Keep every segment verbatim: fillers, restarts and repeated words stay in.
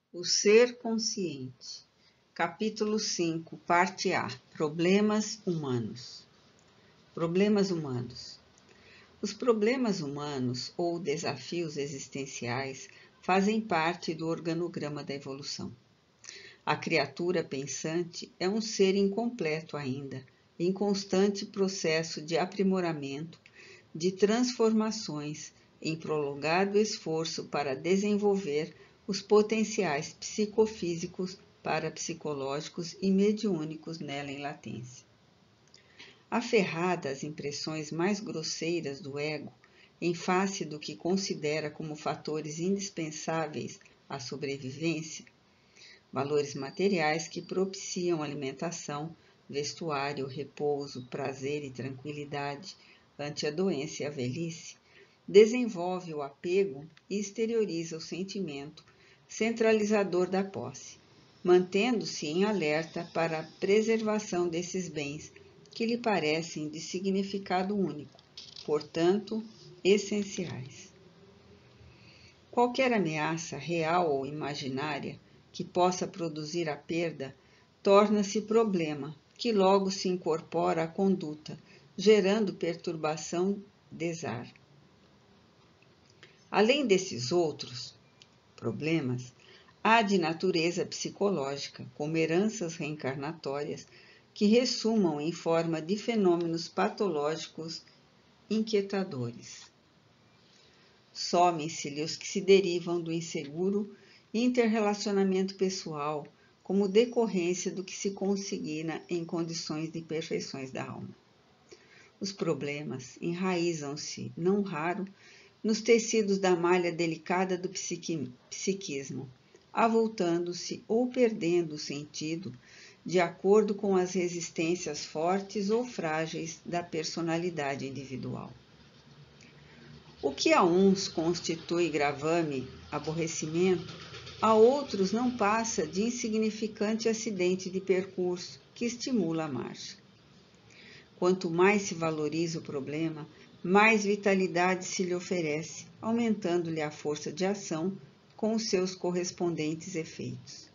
O ser consciente. Capítulo cinco, parte A. Problemas humanos. Problemas humanos. Os problemas humanos ou desafios existenciais fazem parte do organograma da evolução. A criatura pensante é um ser incompleto ainda, em constante processo de aprimoramento, de transformações, em prolongado esforço para desenvolver os potenciais psicofísicos, parapsicológicos e mediúnicos nela em latência. Aferrada às impressões mais grosseiras do ego, em face do que considera como fatores indispensáveis à sobrevivência, valores materiais que propiciam alimentação, vestuário, repouso, prazer e tranquilidade ante a doença e a velhice, desenvolve o apego e exterioriza o sentimento centralizador da posse, mantendo-se em alerta para a preservação desses bens que lhe parecem de significado único, portanto, essenciais. Qualquer ameaça, real ou imaginária, que possa produzir a perda, torna-se problema, que logo se incorpora à conduta, gerando perturbação, desar. Além desses outros problemas, há de natureza psicológica, como heranças reencarnatórias, que ressumam em forma de fenômenos patológicos inquietadores. Somem-se-lhe os que se derivam do inseguro interrelacionamento pessoal, como decorrência do que se consigna em condições de perfeições da alma. Os problemas enraizam-se, não raro, nos tecidos da malha delicada do psiquismo, avultando-se ou perdendo o sentido de acordo com as resistências fortes ou frágeis da personalidade individual. O que a uns constitui gravame, aborrecimento, a outros não passa de insignificante acidente de percurso que estimula a marcha. Quanto mais se valoriza o problema, mais vitalidade se lhe oferece, aumentando-lhe a força de ação com os seus correspondentes efeitos.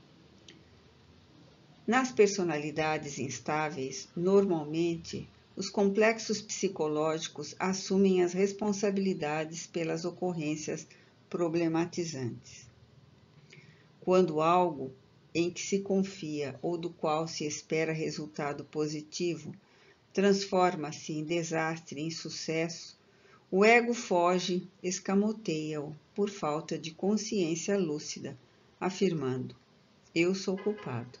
Nas personalidades instáveis, normalmente, os complexos psicológicos assumem as responsabilidades pelas ocorrências problematizantes. Quando algo em que se confia ou do qual se espera resultado positivo transforma-se em desastre e insucesso, o ego foge, escamoteia-o por falta de consciência lúcida, afirmando: eu sou culpado.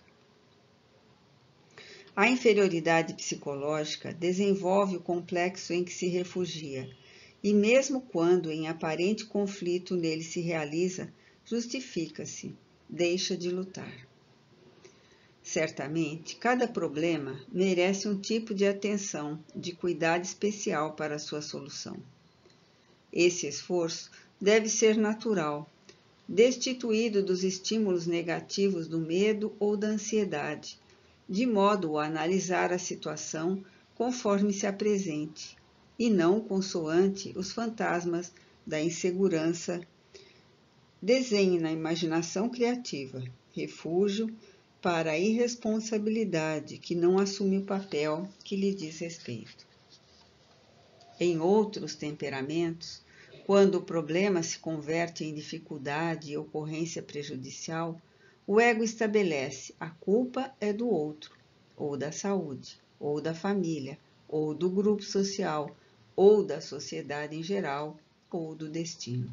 A inferioridade psicológica desenvolve o complexo em que se refugia, e mesmo quando em aparente conflito nele se realiza, justifica-se, deixa de lutar. Certamente, cada problema merece um tipo de atenção, de cuidado especial para a sua solução. Esse esforço deve ser natural, destituído dos estímulos negativos do medo ou da ansiedade, de modo a analisar a situação conforme se apresente, e não consoante os fantasmas da insegurança. Desenhe na imaginação criativa refúgio para a irresponsabilidade que não assume o papel que lhe diz respeito. Em outros temperamentos, quando o problema se converte em dificuldade e ocorrência prejudicial, o ego estabelece a culpa é do outro, ou da saúde, ou da família, ou do grupo social, ou da sociedade em geral, ou do destino.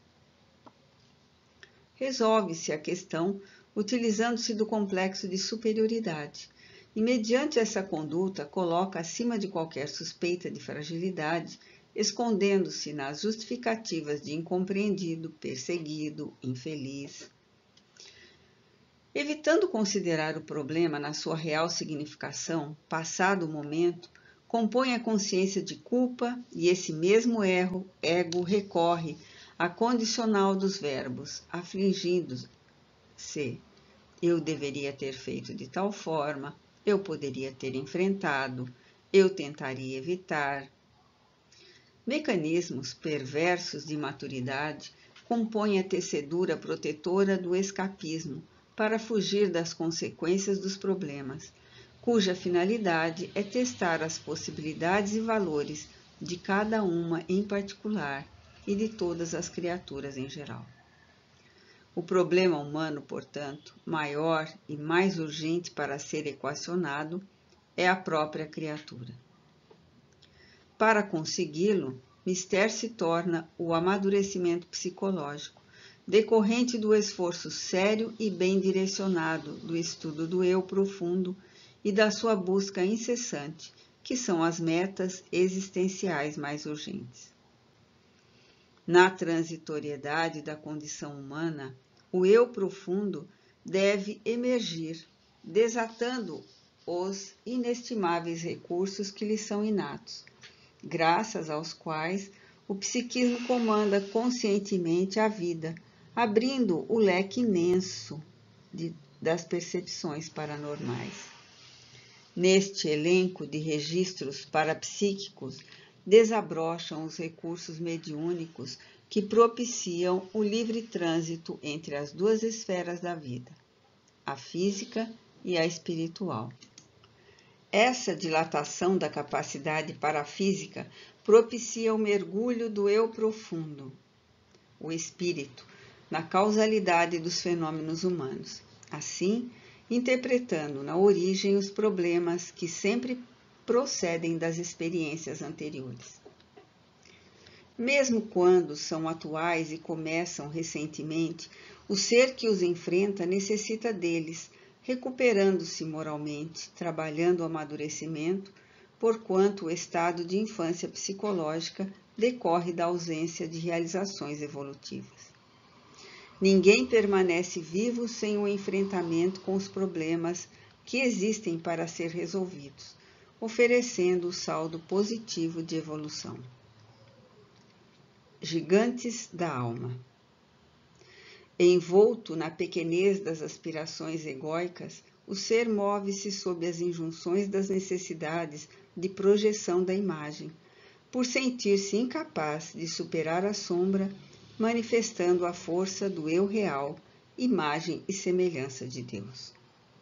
Resolve-se a questão utilizando-se do complexo de superioridade, e mediante essa conduta coloca acima de qualquer suspeita de fragilidade, escondendo-se nas justificativas de incompreendido, perseguido, infeliz. Evitando considerar o problema na sua real significação, passado o momento, compõe a consciência de culpa e esse mesmo erro, ego recorre à condicional dos verbos, afligindo-se. Eu deveria ter feito de tal forma, eu poderia ter enfrentado, eu tentaria evitar. Mecanismos perversos de maturidade compõe a tecedura protetora do escapismo para fugir das consequências dos problemas, cuja finalidade é testar as possibilidades e valores de cada uma em particular e de todas as criaturas em geral. O problema humano, portanto, maior e mais urgente para ser equacionado é a própria criatura. Para consegui-lo, mister se torna o amadurecimento psicológico, decorrente do esforço sério e bem direcionado do estudo do eu profundo e da sua busca incessante, que são as metas existenciais mais urgentes. Na transitoriedade da condição humana, o eu profundo deve emergir, desatando os inestimáveis recursos que lhe são inatos, graças aos quais o psiquismo comanda conscientemente a vida, abrindo o leque imenso de, das percepções paranormais. Neste elenco de registros parapsíquicos, desabrocham os recursos mediúnicos que propiciam o livre trânsito entre as duas esferas da vida, a física e a espiritual. Essa dilatação da capacidade parafísica propicia o mergulho do eu profundo, o espírito, na causalidade dos fenômenos humanos, assim interpretando na origem os problemas que sempre procedem das experiências anteriores. Mesmo quando são atuais e começam recentemente, o ser que os enfrenta necessita deles, recuperando-se moralmente, trabalhando o amadurecimento, porquanto o estado de infância psicológica decorre da ausência de realizações evolutivas. Ninguém permanece vivo sem o enfrentamento com os problemas que existem para ser resolvidos, oferecendo o saldo positivo de evolução. Gigantes da alma. Envolto na pequenez das aspirações egóicas, o ser move-se sob as injunções das necessidades de projeção da imagem, por sentir-se incapaz de superar a sombra, manifestando a força do eu real, imagem e semelhança de Deus.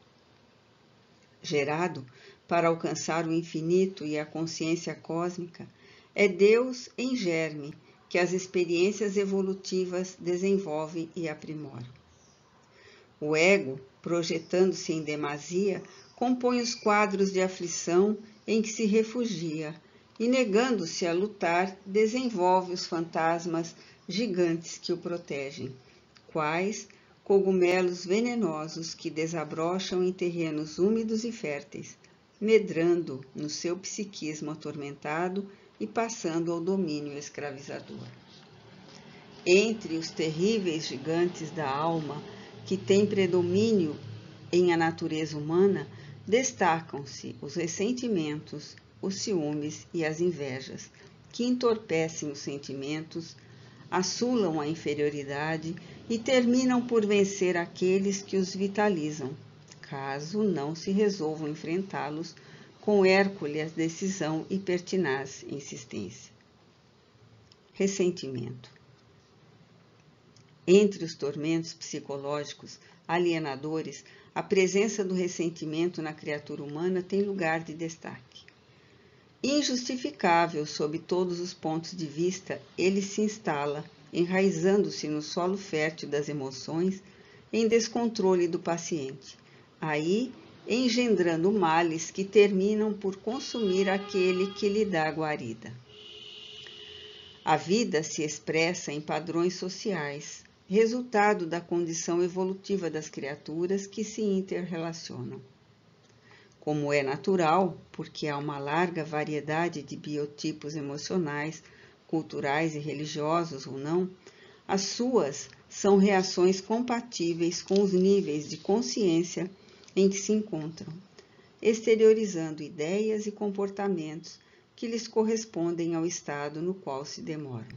Gerado para alcançar o infinito e a consciência cósmica, é Deus em germe que as experiências evolutivas desenvolvem e aprimoram. O ego, projetando-se em demasia, compõe os quadros de aflição em que se refugia e, negando-se a lutar, desenvolve os fantasmas gigantes que o protegem, quais cogumelos venenosos que desabrocham em terrenos úmidos e férteis, medrando no seu psiquismo atormentado e passando ao domínio escravizador. Entre os terríveis gigantes da alma que têm predomínio em a natureza humana, destacam-se os ressentimentos, os ciúmes e as invejas, que entorpecem os sentimentos, assulam a inferioridade e terminam por vencer aqueles que os vitalizam, caso não se resolvam enfrentá-los com hércules decisão e pertinaz insistência. Ressentimento. Entre os tormentos psicológicos alienadores, a presença do ressentimento na criatura humana tem lugar de destaque. Injustificável sob todos os pontos de vista, ele se instala, enraizando-se no solo fértil das emoções, em descontrole do paciente, aí engendrando males que terminam por consumir aquele que lhe dá guarida. A vida se expressa em padrões sociais, resultado da condição evolutiva das criaturas que se interrelacionam. Como é natural, porque há uma larga variedade de biotipos emocionais, culturais e religiosos ou não, as suas são reações compatíveis com os níveis de consciência em que se encontram, exteriorizando ideias e comportamentos que lhes correspondem ao estado no qual se demoram.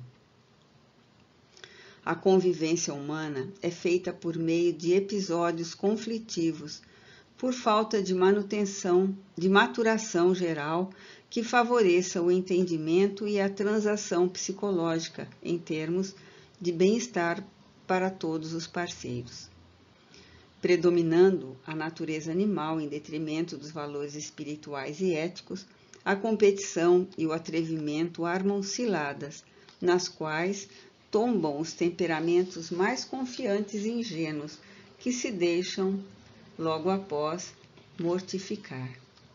A convivência humana é feita por meio de episódios conflitivos, por falta de manutenção, de maturação geral que favoreça o entendimento e a transação psicológica em termos de bem-estar para todos os parceiros, predominando a natureza animal em detrimento dos valores espirituais e éticos. A competição e o atrevimento armam ciladas, nas quais tombam os temperamentos mais confiantes e ingênuos, que se deixam, logo após, mortificar.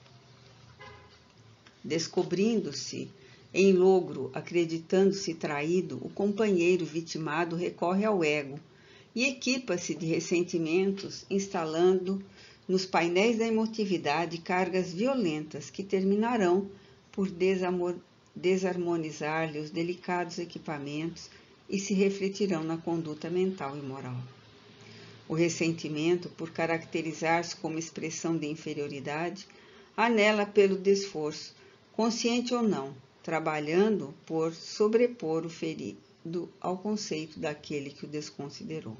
Descobrindo-se em logro, acreditando-se traído, o companheiro vitimado recorre ao ego e equipa-se de ressentimentos, instalando nos painéis da emotividade cargas violentas que terminarão por desarmonizar-lhe os delicados equipamentos e se refletirão na conduta mental e moral. O ressentimento, por caracterizar-se como expressão de inferioridade, anela pelo desforço, consciente ou não, trabalhando por sobrepor o ferido ao conceito daquele que o desconsiderou.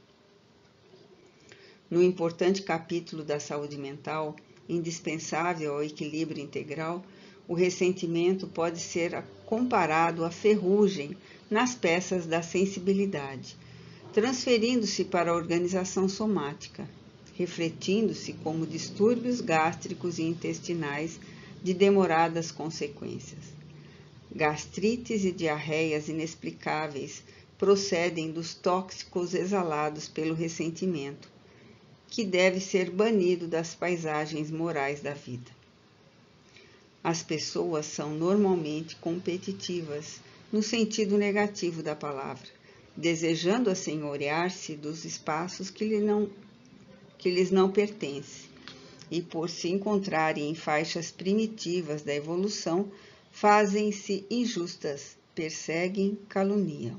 No importante capítulo da saúde mental, indispensável ao equilíbrio integral, o ressentimento pode ser comparado à ferrugem nas peças da sensibilidade, transferindo-se para a organização somática, refletindo-se como distúrbios gástricos e intestinais de demoradas consequências. Gastrites e diarreias inexplicáveis procedem dos tóxicos exalados pelo ressentimento, que deve ser banido das paisagens morais da vida. As pessoas são normalmente competitivas, no sentido negativo da palavra, desejando assenhorear-se dos espaços que, lhe não, que lhes não pertencem, e por se encontrarem em faixas primitivas da evolução, fazem-se injustas, perseguem, caluniam.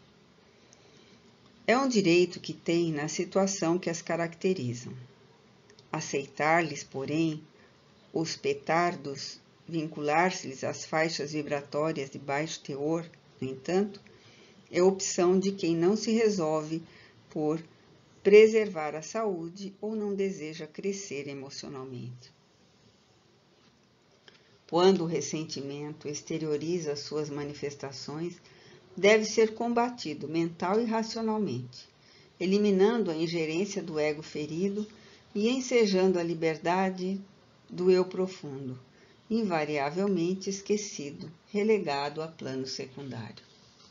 É um direito que têm na situação que as caracterizam. Aceitar-lhes, porém, os petardos, vincular-se-lhes às faixas vibratórias de baixo teor, no entanto, é opção de quem não se resolve por preservar a saúde ou não deseja crescer emocionalmente. Quando o ressentimento exterioriza suas manifestações, deve ser combatido mental e racionalmente, eliminando a ingerência do ego ferido e ensejando a liberdade do eu profundo, invariavelmente esquecido, relegado a plano secundário.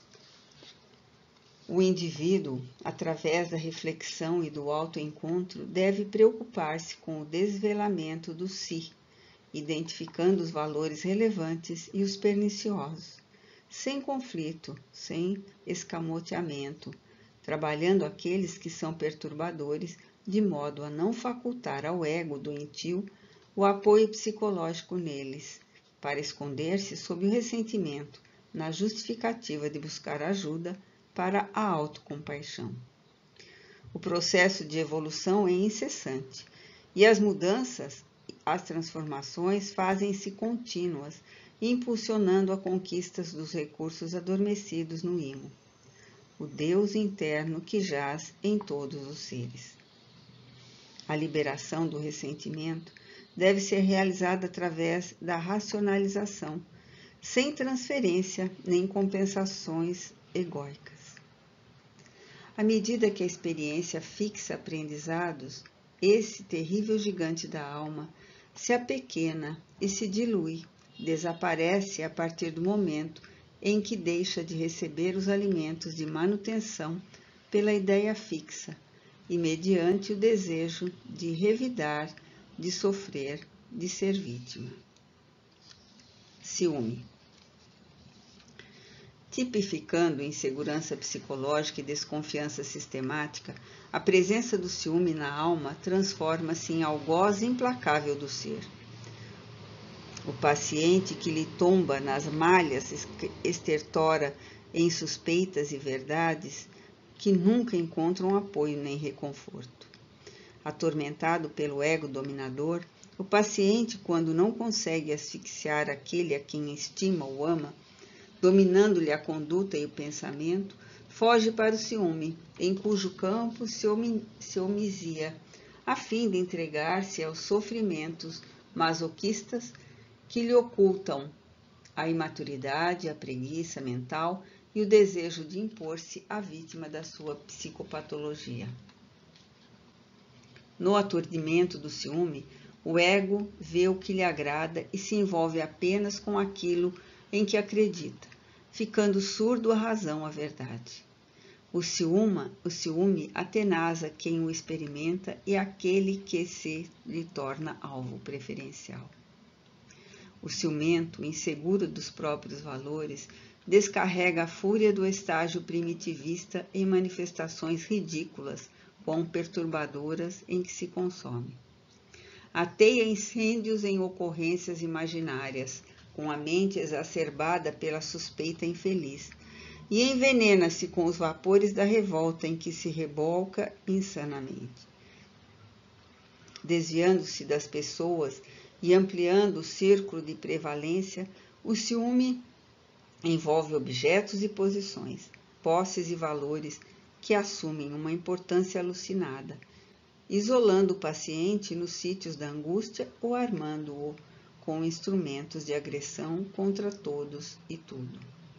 O indivíduo, através da reflexão e do autoencontro, deve preocupar-se com o desvelamento do si, identificando os valores relevantes e os perniciosos, sem conflito, sem escamoteamento, trabalhando aqueles que são perturbadores, de modo a não facultar ao ego doentio o apoio psicológico neles, para esconder-se sob o ressentimento, na justificativa de buscar ajuda para a autocompaixão. O processo de evolução é incessante, e as mudanças, as transformações fazem-se contínuas, impulsionando a conquista dos recursos adormecidos no imo, o Deus interno que jaz em todos os seres. A liberação do ressentimento deve ser realizada através da racionalização, sem transferência nem compensações egóicas. À medida que a experiência fixa aprendizados, esse terrível gigante da alma se apequena e se dilui, desaparece a partir do momento em que deixa de receber os alimentos de manutenção pela ideia fixa e mediante o desejo de revidar, de sofrer, de ser vítima. Ciúme. Tipificando insegurança psicológica e desconfiança sistemática, a presença do ciúme na alma transforma-se em algoz implacável do ser. O paciente que lhe tomba nas malhas estertora em suspeitas e verdades que nunca encontram apoio nem reconforto. Atormentado pelo ego dominador, o paciente, quando não consegue asfixiar aquele a quem estima ou ama, dominando-lhe a conduta e o pensamento, foge para o ciúme, em cujo campo se, omi- se omisia, a fim de entregar-se aos sofrimentos masoquistas que lhe ocultam a imaturidade, a preguiça mental e o desejo de impor-se à vítima da sua psicopatologia. No aturdimento do ciúme, o ego vê o que lhe agrada e se envolve apenas com aquilo em que acredita, ficando surdo à razão, à verdade. O ciúme, o ciúme atenasa quem o experimenta e aquele que se lhe torna alvo preferencial. O ciumento, inseguro dos próprios valores, descarrega a fúria do estágio primitivista em manifestações ridículas, quão perturbadoras em que se consome. Ateia incêndios em ocorrências imaginárias, com a mente exacerbada pela suspeita infeliz, e envenena-se com os vapores da revolta em que se rebolca insanamente. Desviando-se das pessoas e ampliando o círculo de prevalência, o ciúme envolve objetos e posições, posses e valores que assumem uma importância alucinada, isolando o paciente nos sítios da angústia ou armando-o com instrumentos de agressão contra todos e tudo.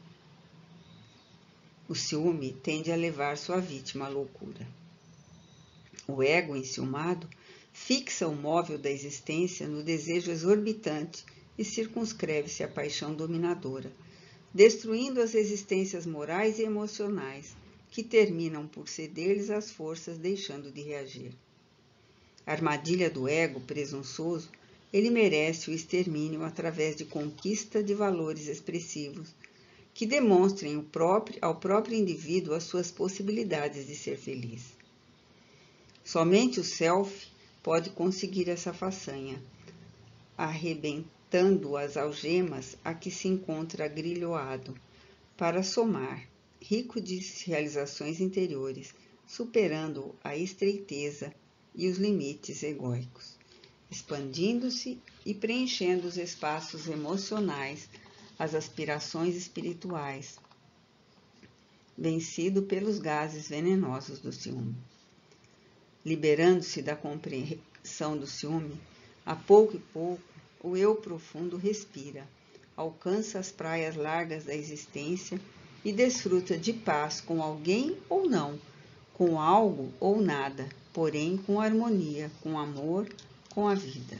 O ciúme tende a levar sua vítima à loucura. O ego enciumado fixa o móvel da existência no desejo exorbitante e circunscreve-se à paixão dominadora, destruindo as resistências morais e emocionais, que terminam por ceder-lhes as forças, deixando de reagir. A armadilha do ego presunçoso, ele merece o extermínio através de conquista de valores expressivos, que demonstrem o próprio, ao próprio indivíduo as suas possibilidades de ser feliz. Somente o self pode conseguir essa façanha, arrebentando as algemas a que se encontra agrilhoado, para somar, rico de realizações interiores, superando a estreiteza e os limites egóicos, expandindo-se e preenchendo os espaços emocionais, as aspirações espirituais, vencido pelos gases venenosos do ciúme. Liberando-se da compreensão do ciúme, a pouco e pouco, o eu profundo respira, alcança as praias largas da existência e desfruta de paz com alguém ou não, com algo ou nada, porém com harmonia, com amor, com a vida.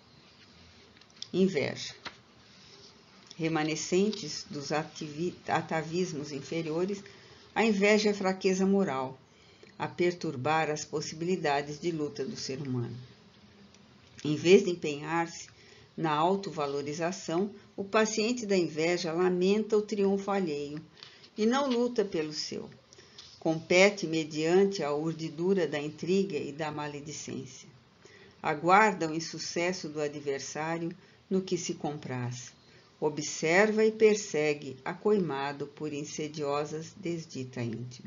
Inveja. Remanescentes dos atavismos inferiores, a inveja é fraqueza moral, a perturbar as possibilidades de luta do ser humano. Em vez de empenhar-se na autovalorização, o paciente da inveja lamenta o triunfo alheio e não luta pelo seu. Compete mediante a urdidura da intriga e da maledicência. Aguarda o insucesso do adversário no que se compraz. Observa e persegue, acoimado por insidiosas desdita íntima.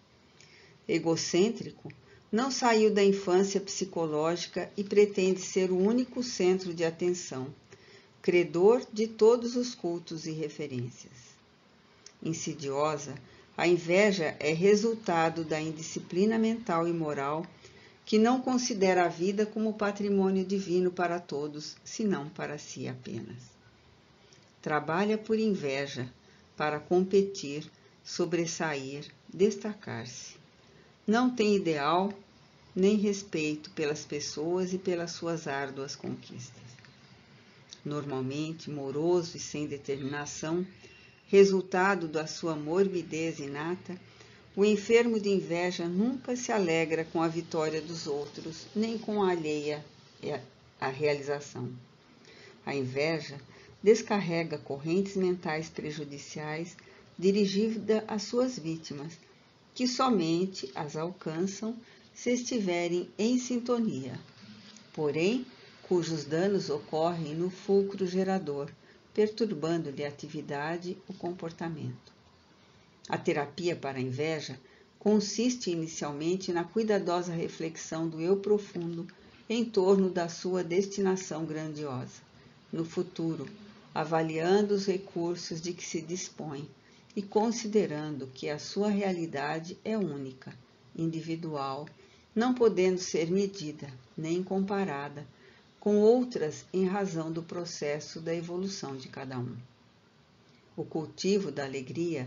Egocêntrico, não saiu da infância psicológica e pretende ser o único centro de atenção, credor de todos os cultos e referências. Insidiosa, a inveja é resultado da indisciplina mental e moral que não considera a vida como patrimônio divino para todos, senão para si apenas. Trabalha por inveja, para competir, sobressair, destacar-se. Não tem ideal nem respeito pelas pessoas e pelas suas árduas conquistas. Normalmente moroso e sem determinação, resultado da sua morbidez inata, o enfermo de inveja nunca se alegra com a vitória dos outros, nem com a alheia à realização. A inveja descarrega correntes mentais prejudiciais dirigidas às suas vítimas, que somente as alcançam se estiverem em sintonia, porém, cujos danos ocorrem no fulcro gerador, perturbando-lhe a atividade, o comportamento. A terapia para a inveja consiste inicialmente na cuidadosa reflexão do eu profundo em torno da sua destinação grandiosa, no futuro, avaliando os recursos de que se dispõe e considerando que a sua realidade é única, individual, não podendo ser medida nem comparada com outras em razão do processo da evolução de cada um. O cultivo da alegria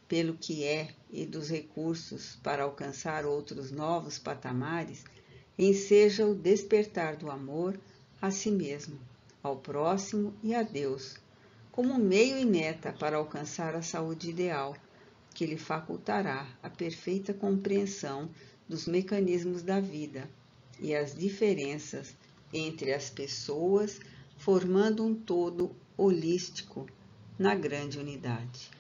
pelo que é e dos recursos para alcançar outros novos patamares, enseja o despertar do amor a si mesmo, ao próximo e a Deus, como meio e meta para alcançar a saúde ideal, que lhe facultará a perfeita compreensão dos mecanismos da vida e as diferenças entre as pessoas, formando um todo holístico na grande unidade.